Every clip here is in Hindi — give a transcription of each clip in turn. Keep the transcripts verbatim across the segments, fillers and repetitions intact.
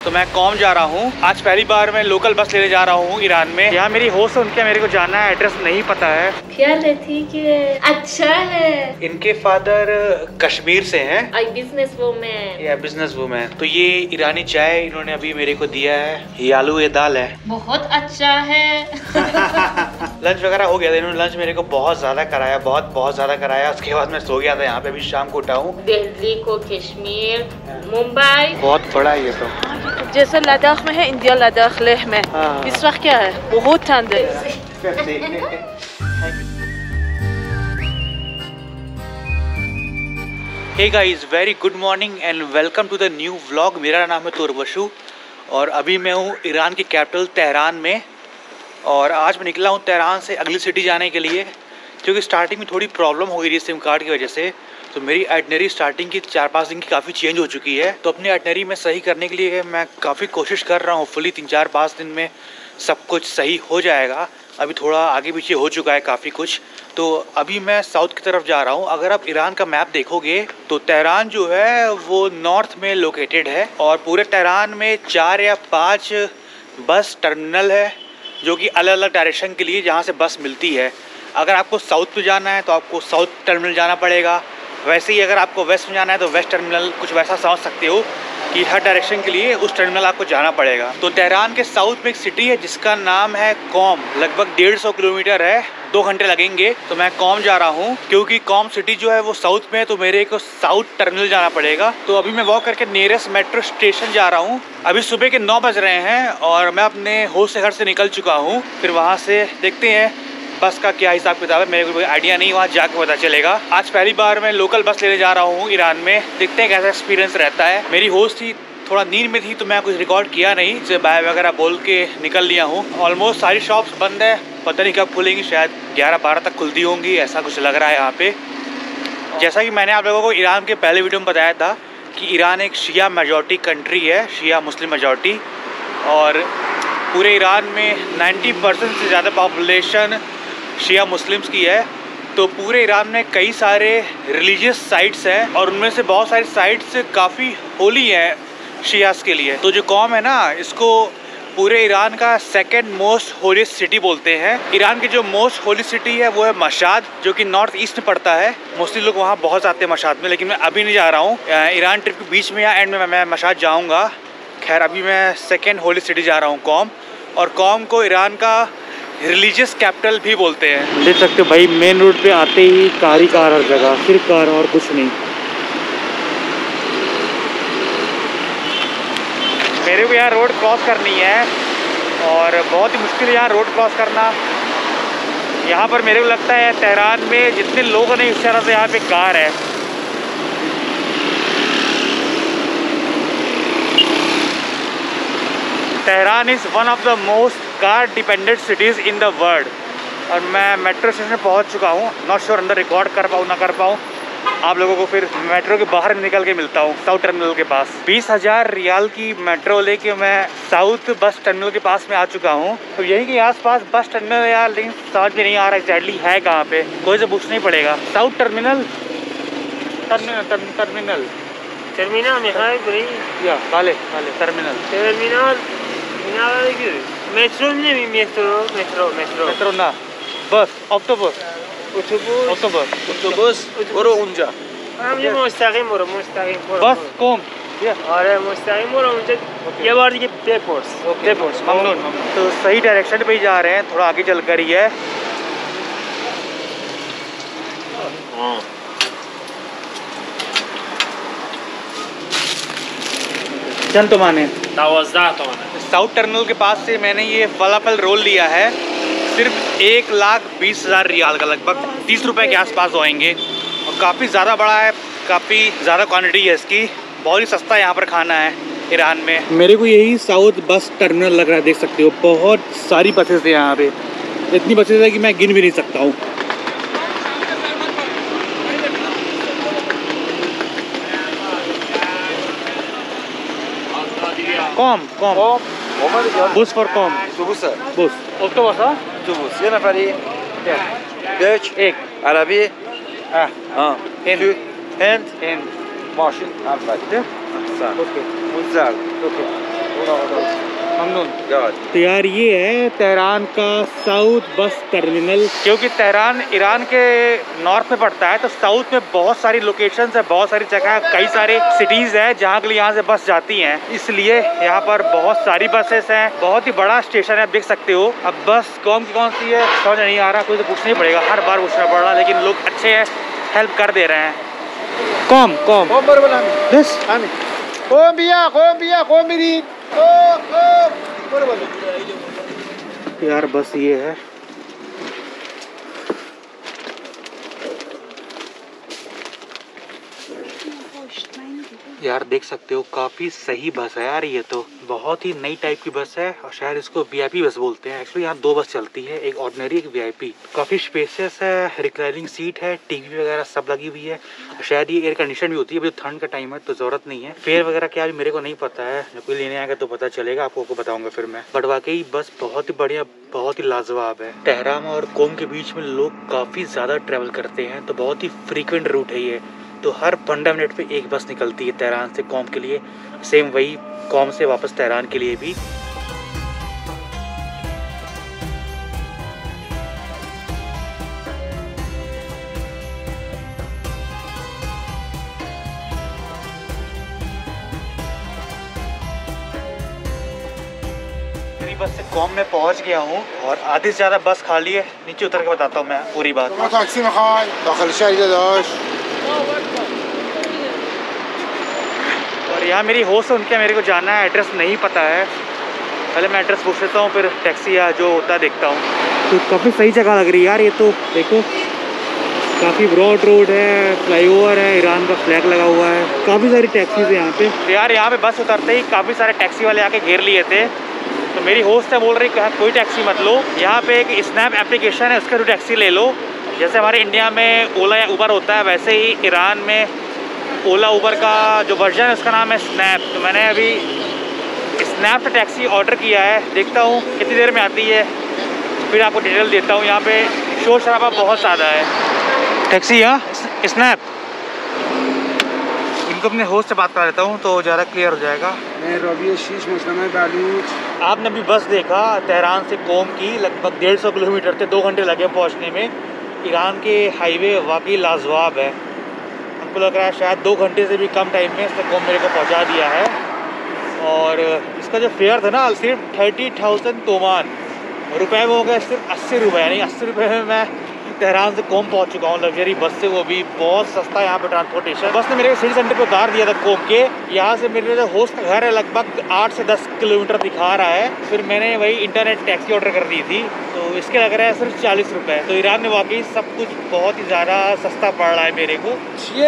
तो मैं कौम जा रहा हूँ। आज पहली बार मैं लोकल बस लेने जा रहा हूँ ईरान में। यहाँ मेरी होस्ट है, उनके मेरे को जाना है, एड्रेस नहीं पता है। ख्याल रखी कि अच्छा है। इनके फादर कश्मीर से हैं। I business women. या बिजनेस वूमेन। तो ये ईरानी चाय इन्होंने अभी मेरे को दिया है। ये आलू ये दाल है, बहुत अच्छा है। लंच वगैरह हो गया था। इन्होंने लंच मेरे को बहुत ज्यादा कराया, बहुत बहुत ज्यादा कराया। उसके बाद मैं सो गया था यहाँ पे। अभी शाम को उठा हूँ। दिल्ली को कश्मीर, मुंबई बहुत बड़ा है ये तो। जैसे लद्दाख में है, इंडिया लद्दाख लेह में इस वक्त क्या है, बहुत ठंड है। Hey guys, very good morning and welcome to the new vlog. मेरा नाम है तुर्बशु और अभी मैं हूँ ईरान की कैपिटल तेहरान में। और आज मैं निकला हूँ तेहरान से अगली सिटी जाने के लिए, क्योंकि स्टार्टिंग में थोड़ी प्रॉब्लम हो गई थी सिम कार्ड की वजह से। तो मेरी आइटनरी स्टार्टिंग की चार पाँच दिन की काफ़ी चेंज हो चुकी है। तो अपनी आइटनरी में सही करने के लिए मैं काफ़ी कोशिश कर रहा हूँ। फुली तीन चार पाँच दिन में सब कुछ सही हो जाएगा। अभी थोड़ा आगे पीछे हो चुका है काफ़ी कुछ। तो अभी मैं साउथ की तरफ जा रहा हूँ। अगर आप ईरान का मैप देखोगे तो तेहरान जो है वो नॉर्थ में लोकेटेड है और पूरे तेहरान में चार या पाँच बस टर्मिनल है, जो कि अलग अलग डायरेक्शन के लिए जहाँ से बस मिलती है। अगर आपको साउथ में जाना है तो आपको साउथ टर्मिनल जाना पड़ेगा। वैसे ही अगर आपको वेस्ट में जाना है तो वेस्ट टर्मिनल, कुछ वैसा समझ सकते हो कि हर डायरेक्शन के लिए उस टर्मिनल आपको जाना पड़ेगा। तो तेहरान के साउथ में एक सिटी है जिसका नाम है कौम। लगभग डेढ़ सौ किलोमीटर है, दो घंटे लगेंगे। तो मैं कौम जा रहा हूँ क्योंकि कौम सिटी जो है वो साउथ में है, तो मेरे को साउथ टर्मिनल जाना पड़ेगा। तो अभी मैं वॉक करके नियरेस्ट मेट्रो स्टेशन जा रहा हूँ। अभी सुबह के नौ बज रहे हैं और मैं अपने होस्ट से घर से निकल चुका हूँ। फिर वहाँ से देखते हैं बस का क्या हिसाब किताब है। मेरे को कोई आइडिया नहीं, वहाँ जाके पता चलेगा। आज पहली बार मैं लोकल बस लेने जा रहा हूँ ईरान में। देखते हैं कैसा एक्सपीरियंस रहता है। मेरी होस्ट थी थोड़ा नींद में थी तो मैं कुछ रिकॉर्ड किया नहीं, जैसे बाय वगैरह बोल के निकल लिया हूँ। ऑलमोस्ट सारी शॉप्स बंद है, पता नहीं कब खुलेंगी, शायद ग्यारह बारह तक खुलती होंगी, ऐसा कुछ लग रहा है यहाँ पे। जैसा कि मैंने आप लोगों को ईरान के पहले वीडियो में बताया था कि ईरान एक शिया मेजॉरिटी कंट्री है, शिया मुस्लिम मेजॉरिटी। और पूरे ईरान में नाइन्टी परसेंट से ज़्यादा पॉपुलेशन शिया मुस्लिम्स की है। तो पूरे ईरान में कई सारे रिलीजियस साइट्स हैं और उनमें से बहुत सारी साइट्स काफ़ी होली हैं शियास के लिए। तो जो कौम है ना, इसको पूरे ईरान का सेकंड मोस्ट होलीस्ट सिटी बोलते हैं। ईरान की जो मोस्ट होली सिटी है वो है मशाद, जो कि नॉर्थ ईस्ट में पड़ता है। मोस्टली लोग वहाँ बहुत जाते हैं मशाद में, लेकिन मैं अभी नहीं जा रहा हूँ। ईरान ट्रिप के बीच में या एंड में मैं मशाद जाऊँगा। खैर अभी मैं सेकेंड होली सिटी जा रहा हूँ कौम। और कौम को ईरान का रिलीजियस कैपिटल भी बोलते हैं। देख सकते हो भाई, मेन रोड पे आते ही कार ही कार हर जगह, सिर्फ कार और कुछ नहीं। मेरे को यहाँ रोड क्रॉस करनी है और बहुत ही मुश्किल है यहाँ रोड क्रॉस करना। यहाँ पर मेरे को लगता है तेहरान में जितने लोग हैं इस तरह से यहाँ पे कार है। Tehran is one of the most car dependent cities in the world. और मैं मेट्रो स्टेशन पहुँच चुका हूँ। नॉट श्योर अंदर रिकॉर्ड कर पाऊँ ना कर पाऊँ। आप लोगों को फिर मेट्रो के बाहर निकल के मिलता हूँ साउथ टर्मिनल के पास। बीस हज़ार रियाल की मेट्रो लेके मैं साउथ बस टर्मिनल के पास में आ चुका हूँ। तो यहीं के आसपास बस टर्मिनल यार, लेकिन समझ में नहीं आ रहा एग्जैक्टली है कहाँ पे। कोई से पूछना ही पड़ेगा। South terminal terminal terminal Terminal میخوای بری؟ या काले काले टर्मिनल ترمینال اینا رو بگیر. مترو نمی مترو مترو مترو मेट्रो ना, बस ऑक्टोबस اتوبوس ऑक्टोबस اتوبوس برو اونجا. همونجا مستقیم برو مستقیم برو बस कौम या آره مستقیم برو اونجا یه بار دیگه بپرس بپرس ममनून। तो सही डायरेक्शन पे ही जा रहे हैं, थोड़ा आगे चल कर ही है। चंद तो माने دوازده تومنه. साउथ टर्मिनल के पास से मैंने ये फलाफल रोल लिया है, सिर्फ एक लाख बीस हज़ार रियाल का, लगभग तीस रुपए के आसपास होएंगे। और काफ़ी ज़्यादा बड़ा है, काफ़ी ज़्यादा क्वांटिटी है इसकी। बहुत ही सस्ता यहाँ पर खाना है ईरान में। मेरे को यही साउथ बस टर्मिनल लग रहा है, देख सकते हो बहुत सारी बसेस है यहाँ पे। इतनी बसेस है कि मैं गिन भी नहीं सकता हूँ। कौम कौम بوس فور कौम اتوبوسه. بوس اتوبوس ها اتوبوس یه نفری. یک एक عربی. اه ها هند هند هند ماشین اول. ده احسن. اوکی اون زرد. اوکی ममनून। तो यार ये है तेहरान का साउथ बस टर्मिनल। क्योंकि तेहरान ईरान के नॉर्थ में पड़ता है तो साउथ में बहुत सारी लोकेशंस है, बहुत सारी जगह, कई सारे सिटीज़ है जहाँ के लिए यहाँ से बस जाती हैं, इसलिए यहाँ पर बहुत सारी बसेस हैं। बहुत ही बड़ा स्टेशन है, आप देख सकते हो। अब बस कौन कौन सी है समझ नहीं आ रहा, कोई तो पूछना ही पड़ेगा, हर बार पूछना पड़ रहा, लेकिन लोग अच्छे हैं, हेल्प कर दे रहे हैं। कौम कौम दिस قوم بیا قوم بیا قوم میرید قوم قوم برو بالا यार बस ये है। यार देख सकते हो काफ़ी सही बस है यार, ये तो बहुत ही नई टाइप की बस है और शायद इसको वीआईपी बस बोलते हैं। एक्चुअली यहाँ दो बस चलती है, एक ऑर्डिनरी एक वीआईपी। काफ़ी स्पेसियस है, रिक्लाइनिंग सीट है, टीवी वगैरह सब लगी हुई है। शायद ये एयर कंडीशन भी होती है, अभी ठंड का टाइम है तो ज़रूरत नहीं है। फेयर वगैरह क्या अभी मेरे को नहीं पता है, जब कोई लेने आएगा तो पता चलेगा, आपको को बताऊँगा फिर मैं। बट वाकई बस बहुत ही बढ़िया, बहुत ही लाजवाब है। तेहरान और कोम के बीच में लोग काफ़ी ज़्यादा ट्रैवल करते हैं तो बहुत ही फ्रीक्वेंट रूट है ये। तो हर पंद्रह मिनट पे एक बस निकलती है तेहरान से कोम के लिए, सेम वही कोम से वापस तेहरान के लिए भी। मेरी बस से कोम में पहुंच गया हूँ और आधे से ज़्यादा बस खाली है। नीचे उतर के बताता हूँ मैं पूरी बात। और यहाँ मेरी होस्ट है, उनके मेरे को जाना है, एड्रेस नहीं पता है। पहले मैं एड्रेस पूछ लेता हूँ, फिर टैक्सी या जो होता है देखता हूँ। तो काफ़ी सही जगह लग रही है यार ये तो, देखो काफ़ी ब्रॉड रोड है, फ्लाईओवर है, ईरान का फ्लैग लगा हुआ है, काफ़ी सारी टैक्सीज है यहाँ पे। तो यार यहाँ पे बस उतरते ही काफ़ी सारे टैक्सी वाले आके घेर लिए थे। तो मेरी होस्ट है बोल रही कि कोई टैक्सी मत लो, यहाँ पे एक स्नैप एप्लीकेशन है उसका जो टैक्सी ले लो। जैसे हमारे इंडिया में ओला या उबर होता है, वैसे ही ईरान में ओला उबर का जो वर्जन है उसका नाम है स्नैप। तो मैंने अभी स्नैप से टैक्सी ऑर्डर किया है, देखता हूँ कितनी देर में आती है, फिर आपको डिटेल देता हूँ। यहाँ पे शोर शराबा बहुत ज़्यादा है। टैक्सी यहाँ स्नैप, इनको अपने होस्ट से बात कर लेता हूँ तो ज़्यादा क्लियर हो जाएगा। मैं रबी शीश मुस्लिम बलूच। आपने अभी बस देखा तेहरान से कोम की, लगभग डेढ़ सौ किलोमीटर थे, दो घंटे लगे पहुँचने में। ईरान के हाईवे वाकई लाजवाब है, हमको लग रहा है शायद दो घंटे से भी कम टाइम में इसने कोम मेरे को पहुंचा दिया है। और इसका जो फेयर था ना सिर्फ थर्टी थाउजेंड तोमान रुपए में हो गया, सिर्फ अस्सी रुपये, यानी अस्सी रुपये में मैं तेहरान से कोम पहुंच चुका हूँ लग्जरी बस से, वो भी बहुत सस्ता है यहाँ पे ट्रांसपोर्टेशन। बस ने मेरे को सिटी सेंटर पे उतार दिया था कोम के। यहाँ से मेरे जो होस्ट का घर है लगभग आठ से दस किलोमीटर दिखा रहा है। फिर मैंने वही इंटरनेट टैक्सी ऑर्डर कर दी थी तो इसके लग रहा है सिर्फ चालीस रुपये। तो ईरान में वाकई सब कुछ बहुत ही ज़्यादा सस्ता पड़ रहा है मेरे को।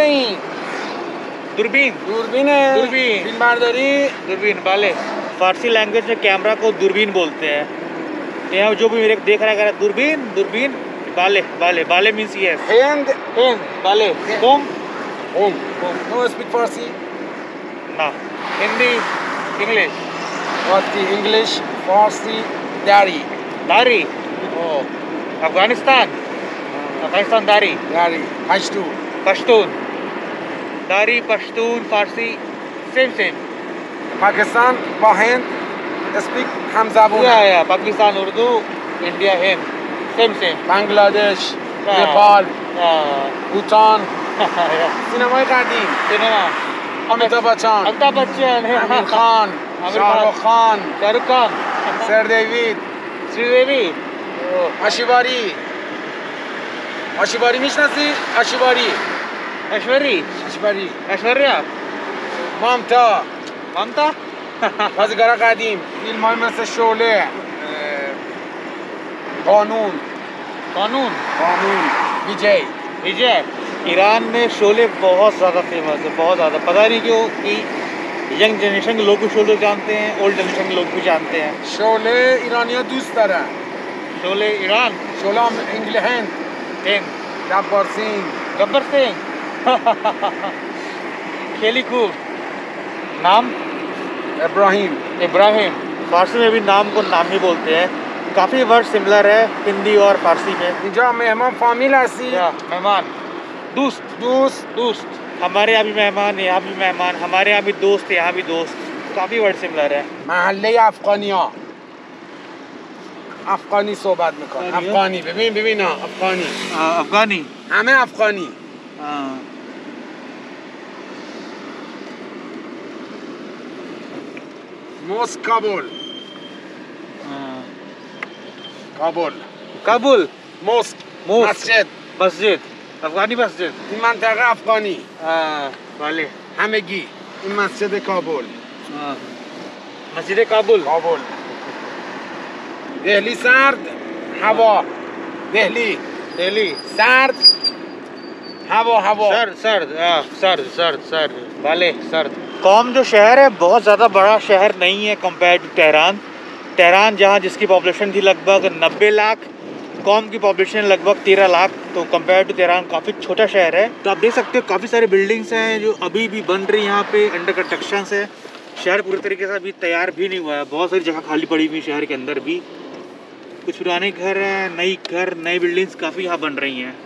दूरबीन दूरबीन है, दूरबीन फिल्म बरदारी, दूरबीन वाले फारसी लैंग्वेज में कैमरा को दूरबीन बोलते हैं। यहाँ जो भी मेरे को देख रहा है दूरबीन दूरबीन बाले बाले बाले मीन्स ये हिंद हिंद बाले कोम होम नो स्पीक फारसी ना Hindi English Farsi English Farsi Dari Dari ओ अफगानिस्तान अफगानिस्तान दारी दारी Pashtun Pashtun Dari Pashtun Farsi same same. Pakistan बा हिंद स्पीक हम ज़बान या या Pakistan Urdu India Hind same same. Bangladesh Nepal Bhutan cinema कदीम सिनेमा अमिताभ बच्चन अमिताभ बच्चन आमिर खान शाहरुख खान शाहरुख खान श्रीदेवी श्रीदेवी आशिबारी आशिबारी मिशनासी आशिबारी ऐश्वर्या आशिबारी ऐश्वर्या ममता ममता बाज़ीगर कदीम फिल्म مثل शोले कानून कानून कानून विजय विजय। ईरान में शोले बहुत ज़्यादा फेमस है, बहुत ज़्यादा। पता नहीं क्यों कि यंग जनरेशन के लोग भी शोले जानते हैं, ओल्ड जनरेशन के लोग भी जानते हैं। शोले ईरानिया दोस्त दارن शोले ईरान शोले इंग्लिश हिंद हिंद गब्बर सिंह गब्बर सिंह खेली खूब। नाम इब्राहिम इब्राहिम। फारसी में भी नाम को नाम ही बोलते हैं। काफ़ी वर्ड सिमिलर है हिंदी और फारसी में। इंजा मेहमान फामिल हसी या मेहमान दोस्त दोस्त दोस्त। हमारे यहाँ भी मेहमान, यहाँ भी मेहमान, हमारे यहाँ भी दोस्त, यहाँ भी दोस्त। काफ़ी वर्ड सिमिलर है। محله افغانی ها افغانی صحبت میکنن. افغانی ببین ببین ها افغانی अफगानी। همه افغانی. हाँ موس کابل हाँ। کابل काबुल। موس موس। مسجد. मस्जिद। अफगानी मस्जिद। این منطقه افغانی हाँ वाले। همگی. این مسجد کابل. हाँ मस्जिद काबुल। کابل. دهلی سرد هوا. دهلی दिल्ली। سرد هوا هوا. सर्द सर्द हाँ सर्द सर्द सर्द वाले सर्द। कौम जो शहर है बहुत ज़्यादा बड़ा शहर नहीं है कंपेयर टू तेहरान। तेहरान जहाँ जिसकी पॉपुलेशन थी लगभग नब्बे लाख, कौम की पॉपुलेशन लगभग तेरह लाख, तो कंपेयर टू तेहरान काफ़ी छोटा शहर है। तो आप देख सकते हो काफ़ी सारी बिल्डिंग्स हैं जो अभी भी बन रही हैं यहाँ पे, अंडर कंस्ट्रक्शन है। शहर पूरी तरीके से अभी तैयार भी नहीं हुआ है, बहुत सारी जगह खाली पड़ी हुई शहर के अंदर भी। कुछ पुराने घर हैं, नई घर नई बिल्डिंग्स काफ़ी यहाँ बन रही हैं।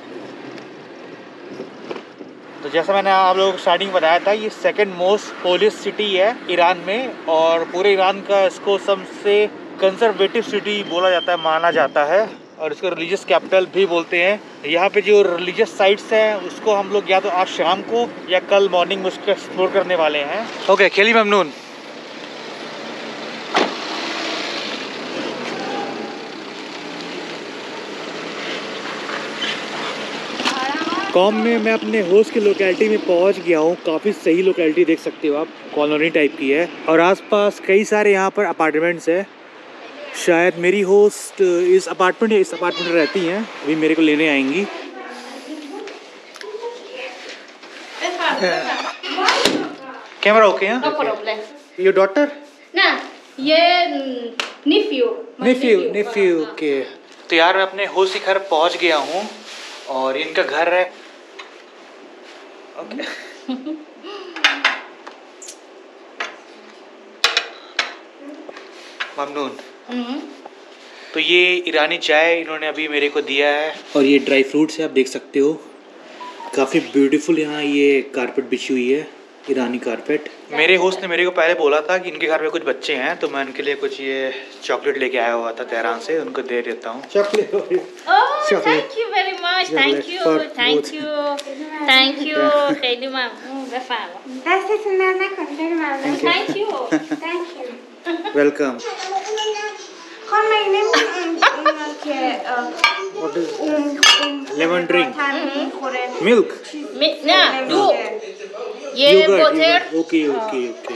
तो जैसा मैंने आप लोगों को स्टार्टिंग बताया था, ये सेकंड मोस्ट पोलिस सिटी है ईरान में, और पूरे ईरान का इसको सबसे कंजर्वेटिव सिटी बोला जाता है, माना जाता है, और इसको रिलीजियस कैपिटल भी बोलते हैं। यहाँ पे जो रिलीजियस साइट्स हैं उसको हम लोग या तो आज शाम को या कल मॉर्निंग में उसको एक्सप्लोर करने वाले हैं। ओके खेली ममनून। कौम में मैं अपने होस्ट की लोकेलिटी में पहुंच गया हूँ। काफ़ी सही लोकेलिटी देख सकते हो आप, कॉलोनी टाइप की है, और आसपास कई सारे यहाँ पर अपार्टमेंट्स है। शायद मेरी होस्ट इस अपार्टमेंट इस अपार्टमेंट में रहती हैं, अभी मेरे को लेने आएंगी। कैमरा ओके है? No problem. Your daughter? ना ये निफ्यू निफ्यू निफ्यू ओके। तो यार मैं अपने होस्ट के घर पहुँच गया हूँ और इनका घर है। ओके ममनून। तो ये ईरानी चाय इन्होंने अभी मेरे को दिया है, और ये ड्राई फ्रूट्स है, आप देख सकते हो। काफ़ी ब्यूटीफुल यहाँ ये कारपेट बिछी हुई है, ईरानी कारपेट। मेरे होस्ट ने मेरे को पहले बोला था कि इनके घर में कुछ बच्चे हैं, तो मैं उनके लिए कुछ ये चॉकलेट लेके आया हुआ था तेहरान से, उनको दे देता हूँ। Chocolate. Oh, thank you very much. Thank you. Thank you. Thank you. خیلی ممنون. بفرمایید. دستتون درد نکنه. خیلی ممنون. Thank you. Thank you. Welcome. خانم مگه نمی‌دونین اینا که اون lemon drink میخوره milk می- نه دو ये वाटर ओके ओके ओके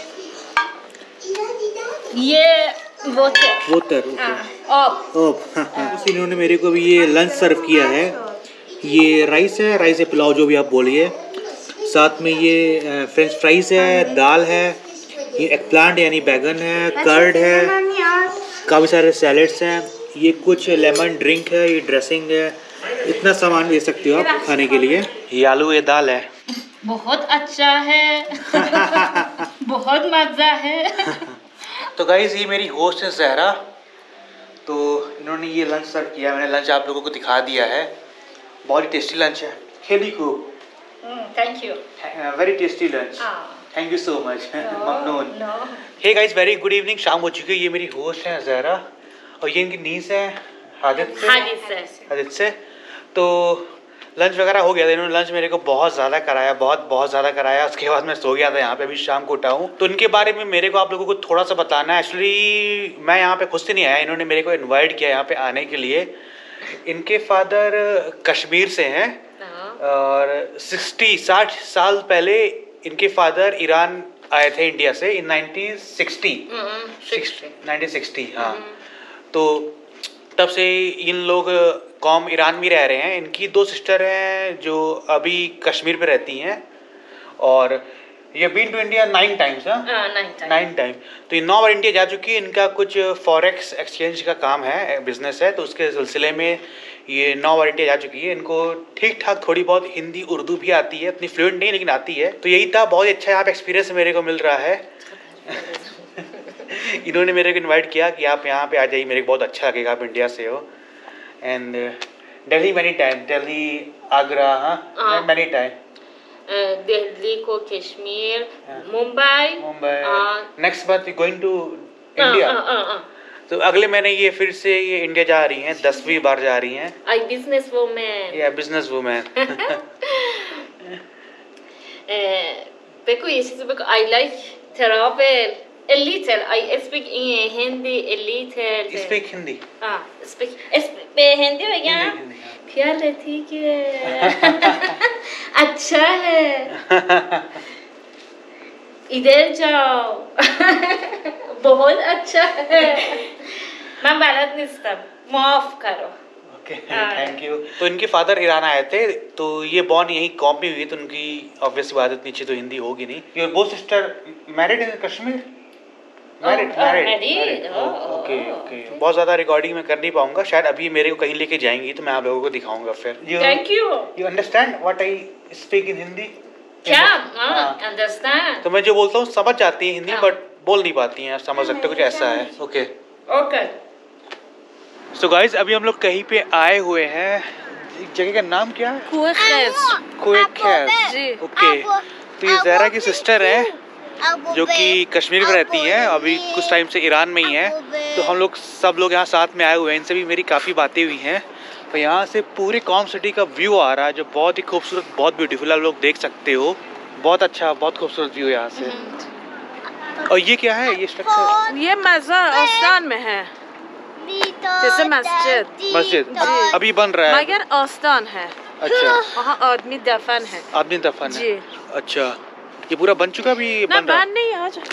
ये वाटर वोटर ओके ऑफ ओप। इन्होंने मेरे को भी ये लंच सर्व किया है। ये राइस है, राइस है पुलाव जो भी आप बोलिए, साथ में ये फ्रेंच फ्राइज है, दाल है, ये एग प्लांट यानी बैगन है, कर्ड है, काफ़ी सारे सैलेड्स हैं, ये कुछ लेमन ड्रिंक है, ये ड्रेसिंग है, इतना सामान ले सकते हो आप खाने के लिए। ये आलू ये दाल है। बहुत अच्छा है बहुत मज़ा है। तो गाइज़ ये मेरी होस्ट है ज़हरा, तो इन्होंने ये लंच सर्व किया, मैंने लंच आप लोगों को दिखा दिया है। बहुत ही टेस्टी लंच है। खेली को thank you very tasty lunch, thank you so much ममनून। Hey guys very good evening, शाम हो चुकी है। ये मेरी होस्ट है ज़हरा, और ये इनकी नीस है हादित से हादित से हादित से तो लंच वगैरह हो गया था। इन्होंने लंच मेरे को बहुत ज़्यादा कराया, बहुत बहुत ज़्यादा कराया। उसके बाद मैं सो गया था यहाँ पे, अभी शाम को उठा हूँ। तो इनके बारे में मेरे को आप लोगों को थोड़ा सा बताना है। एक्चुअली मैं यहाँ पे खुद से नहीं आया, इन्होंने मेरे को इनवाइट किया यहाँ पे आने के लिए। इनके फादर कश्मीर से हैं, और सिक्सटी साठ साल पहले इनके फादर ईरान आए थे इंडिया से in nineteen sixty nineteen sixty हाँ। तो तब से इन लोग कौम ईरान में रह रहे हैं। इनकी दो सिस्टर हैं जो अभी कश्मीर पे रहती हैं, और ये been to India nine times nine time तो ये नौ बार इंडिया जा चुकी है। इनका कुछ फॉरेक्स एक्सचेंज का काम है, बिजनेस है, तो उसके सिलसिले में ये नौ बार इंडिया जा चुकी है। इनको ठीक ठाक थोड़ी बहुत हिंदी उर्दू भी आती है, इतनी फ्लुएंट नहीं लेकिन आती है। तो यही था, बहुत अच्छा यहाँ पे एक्सपीरियंस मेरे को मिल रहा है। इन्होंने मेरे को इनवाइट किया कि आप यहाँ पे आ जाइए, मेरे को बहुत अच्छा लगेगा, आप इंडिया से हो। And Delhi many time, Delhi Agra हाँ मैनी टाइम। दिल्ली को, Kashmir, Mumbai. Mumbai. Next month we going to India. तो अगले महीने ये फिर से ये इंडिया जा रही हैं, दसवीं बार जा रही हैं। I business women. या बिजनेस वुमेन। देखो ये चीज़ देखो, I like travel a little. I speak in Hindi a little. Speak Hindi. हाँ, speak हिंदी में क्या? ख्याल है ठीक है। अच्छा है। इधर जाओ। बहुत अच्छा है। मैं बालत नहीं सब माफ करो। Okay, thank you. तो इनके फादर ईरान आए थे, तो ये बॉर्न यही कॉम में हुई, तो उनकी ऑब्वियस बात है नीचे तो हिंदी होगी नहीं। Your both sister married in Kashmir? Married married okay okay. बहुत ज़्यादा रिकॉर्डिंग में कर नहीं पाऊंगा, शायद अभी मेरे को कहीं लेके जाएंगी तो मैं आप लोगों को दिखाऊंगा फिर। Thank you. You understand what I speak in Hindi? क्या अंडरस्टैंड? तो मैं जो बोलता हूँ समझ जाती है हिंदी, बट बोल नहीं पाती हैं, समझ सकते हो, कुछ ऐसा है। Okay okay. सो गाइस, अभी हम लोग कहीं पे आए हुए हैं, जगह का नाम क्या है? कुएखेस। कुएखेस जी। ओके, तो ये ज़हरा की सिस्टर है जो कि कश्मीर में रहती हैं, अभी कुछ टाइम से ईरान में ही है। तो हम लोग सब लोग यहाँ साथ में आए हुए हैं, इनसे भी मेरी काफ़ी बातें हुई हैं। तो यहाँ से पूरे कॉम सिटी का व्यू आ रहा है, जो बहुत ही खूबसूरत, बहुत ब्यूटीफुल, आप लोग देख सकते हो। बहुत अच्छा, बहुत खूबसूरत व्यू यहाँ से। और ये क्या है? ये स्ट्रक्चर? ये मज़ार आस्तान में है, जैसे मस्जिद। मस्जिद अभी बन रहा है, मगर आस्तान है। अच्छा, वहाँ आदमी दफन है। आदमी दफन है, अच्छा। ये पूरा बन चुका भी? ना बन नहीं, आ जा।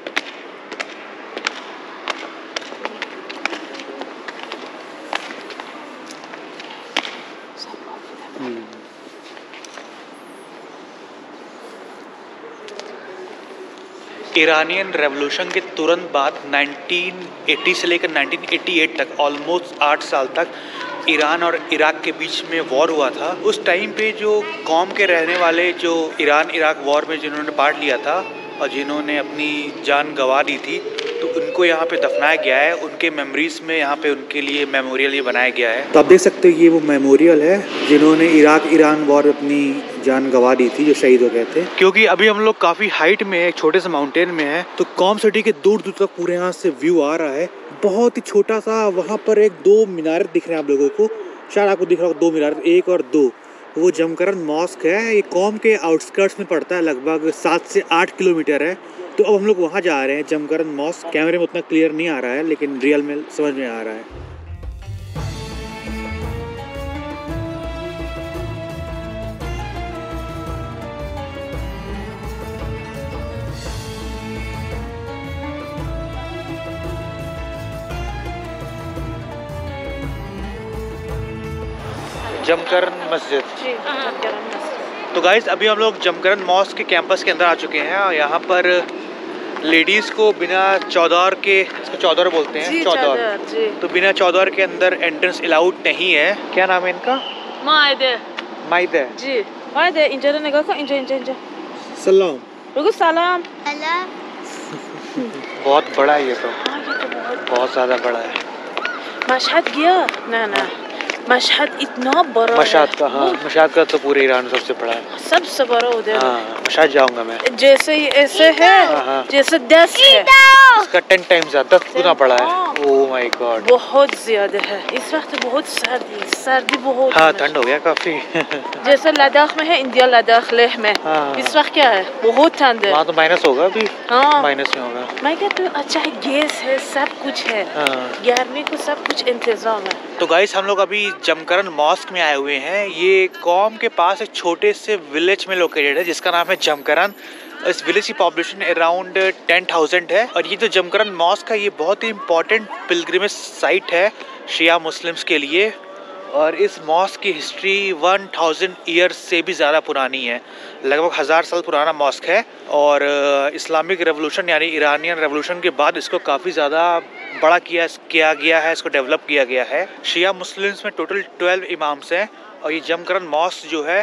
ईरानियन रेवोल्यूशन के तुरंत बाद नाइनटीन एटी से लेकर नाइनटीन एटी एट तक, ऑलमोस्ट आठ साल तक ईरान और इराक के बीच में वॉर हुआ था। उस टाइम पे जो कौम के रहने वाले जो ईरान इराक वॉर में जिन्होंने पार्ट लिया था और जिन्होंने अपनी जान गंवा दी थी, तो उनको यहाँ पे दफनाया गया है। उनके मेमोरीज में यहाँ पे उनके लिए मेमोरियल ये बनाया गया है। तो आप देख सकते हो ये वो मेमोरियल है जिन्होंने इराक ईरान वॉर अपनी जान गंवा दी थी, जो शहीद हो गए थे। क्योंकि अभी हम लोग काफ़ी हाइट में है, छोटे से माउंटेन में है, तो कॉम सिटी के दूर दूर तक पूरे यहाँ से व्यू आ रहा है। बहुत ही छोटा सा वहाँ पर एक दो मीनार दिख रहे हैं आप लोगों को, शायद आपको दिख रहा होगा, दो मीनार, एक और दो। वो जमकरन मॉस्क है, ये कॉम के आउटस्कर्ट्स में पड़ता है, लगभग सात से आठ किलोमीटर है। तो अब हम लोग वहाँ जा रहे हैं, जमकरन मॉस्क। कैमरे में उतना क्लियर नहीं आ रहा है, लेकिन रियल में समझ में आ रहा है। जमकरन मस्जिद। तो गाइस, अभी हम लोग जमकरन मॉस्क के कैंपस के अंदर आ चुके हैं और यहाँ पर लेडीज़ को बिना चौदर के, इसको चौदर बोलते हैं, चौदर, तो बिना चौदर के अंदर एंट्रेंस अलाउड नहीं है। क्या नाम है इनका? माइदे। माइदे जी, माइदे। इंजर निगाह को, इंजर इंजर इंजर। सलाम। रुको, सलाम। बहुत बड़ा है ये तो, बहुत ज़्यादा बड़ा है। मशहद गया? ना ना, मशहद इतना बड़ा है। मशहद का, हाँ, मशहद का तो पूरे ईरान में सबसे बड़ा है, सबसे बड़ा उधर। हाँ, मशहद जाऊंगा मैं। जैसे ऐसे है, हाँ, जैसे दस है, इसका टेन टाइम ज्यादा, दस गुना बड़ा है। ओह माय गॉड, बहुत ज्यादा है। इस वक्त बहुत सर्दी, सर्दी बहुत। हाँ, ठंड हो गया काफी। जैसे लद्दाख में है, इंडिया लद्दाख लेह में, हाँ, इस वक्त क्या है, बहुत ठंड है। वहाँ तो माइनस होगा अभी। हाँ, माइनस में होगा। मैं कहती हूँ अच्छा है, गैस है, सब कुछ है, गर्मी को सब कुछ इंतजाम है। तो गाइस, हम लोग अभी जमकरन मॉस्क में आए हुए हैं। ये कौम के पास एक छोटे से विलेज में लोकेटेड है जिसका नाम है जमकरन। इस विलेज की पॉपुलेशन अराउंड टेन थाउजेंड है। और ये जो जमकरन मॉस्क है, ये बहुत ही इम्पोर्टेंट पिलग्रिमेज साइट है शिया मुस्लिम्स के लिए। और इस मॉस्क की हिस्ट्री वन थाउजेंड ईयर्स से भी ज़्यादा पुरानी है, लगभग हज़ार साल पुराना मॉस्क है। और इस्लामिक रेवोल्यूशन यानी ईरानियन रेवोल्यूशन के बाद इसको काफ़ी ज़्यादा बड़ा किया किया गया है, इसको डेवलप किया गया है। शिया मुस्लिम्स में टोटल ट्वेल्व इमाम्स हैं और ये जमकरन मॉस्क जो है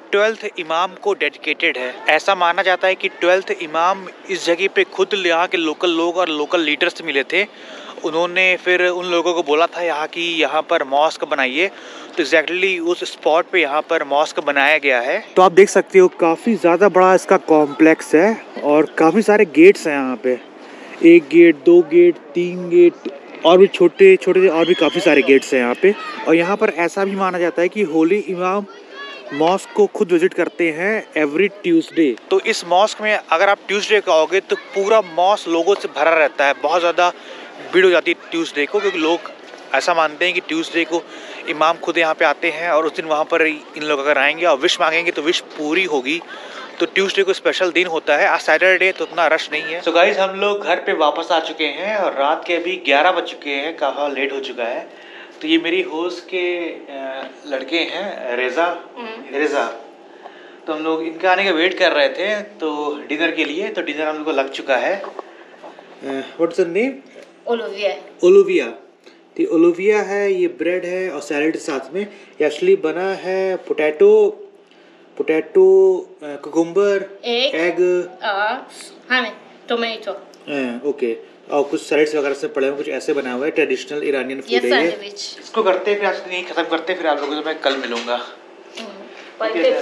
ट्वेल्थ इमाम को डेडिकेटेड है। ऐसा माना जाता है कि ट्वेल्थ इमाम इस जगह पे खुद यहाँ के लोकल लोग और लोकल लीडर्स से मिले थे। उन्होंने फिर उन लोगों को बोला था यहाँ की यहाँ पर मॉस्क बनाइए, तो एग्जैक्टली उस स्पॉट पे यहाँ पर मॉस्क बनाया गया है। तो आप देख सकते हो काफ़ी ज़्यादा बड़ा इसका कॉम्प्लेक्स है और काफ़ी सारे गेट्स हैं यहाँ पे। एक गेट, दो गेट, तीन गेट और भी छोटे छोटे और भी काफ़ी सारे गेट्स हैं यहाँ पे। और यहाँ पर ऐसा भी माना जाता है कि होली इमाम मॉस्क को खुद विजिट करते हैं एवरी ट्यूसडे। तो इस मॉस्क में अगर आप ट्यूसडे को आओगे तो पूरा मॉस्क लोगों से भरा रहता है। बहुत ज़्यादा भीड़ हो जाती है ट्यूसडे को, क्योंकि लोग ऐसा मानते हैं कि ट्यूसडे को इमाम खुद यहाँ पे आते हैं और उस दिन वहाँ पर इन लोग अगर आएंगे और विश मांगेंगे तो विश पूरी होगी। तो ट्यूसडे को स्पेशल दिन होता है। आज सैटरडे तो उतना रश नहीं है। सो गाइज हम लोग घर पे वापस आ चुके हैं और रात के अभी ग्यारह बज चुके हैं, काफ़ी लेट हो चुका है। तो ये मेरी होस्ट के लड़के हैं रेजा रेजा तो हम लोग इनका आने का वेट कर रहे थे तो डिनर के लिए। तो डिनर हम लोग को लग चुका है। What's the name? Olivia. Olivia. तो ओलिविया है, ये ब्रेड है और सैलेड साथ में। ये एक्चुअली बना है पोटैटो पोटैटो कुकुम्बर एग हमें टोमेटो ओके और कुछ सैलेड्स वगैरह से पड़े हुए, कुछ ऐसे बना हुआ है। ट्रेडिशनल इरानियन फूड है ये। इसको करते हैं फिर आज नहीं खत्म करते, फिर आप लोगों से मैं कल मिलूंगा।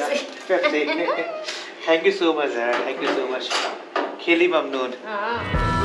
थैंक यू सो मच यार, थैंक यू सो मच। खेली ममनून।